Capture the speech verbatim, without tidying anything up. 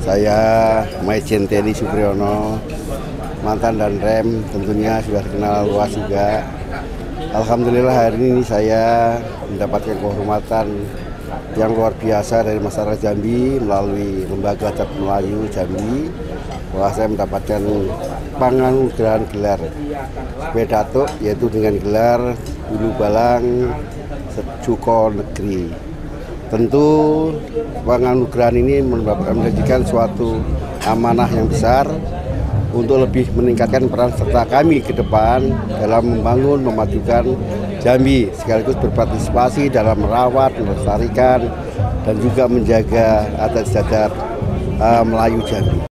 Saya Maijen Teni Supriyono, mantan dan rem, tentunya sudah dikenal luas juga. Alhamdulillah hari ini saya mendapatkan kehormatan yang luar biasa dari masyarakat Jambi melalui Lembaga Adat Melayu Jambi, bahwa saya mendapatkan penganugerahan gelar sepeda tuk, yaitu dengan gelar Ulu Balang Sejuko Negeri. Tentu penganugerahan ini menjadikan suatu amanah yang besar untuk lebih meningkatkan peran serta kami ke depan dalam membangun, memajukan Jambi, sekaligus berpartisipasi dalam merawat, melestarikan, dan juga menjaga adat istiadat uh, Melayu Jambi.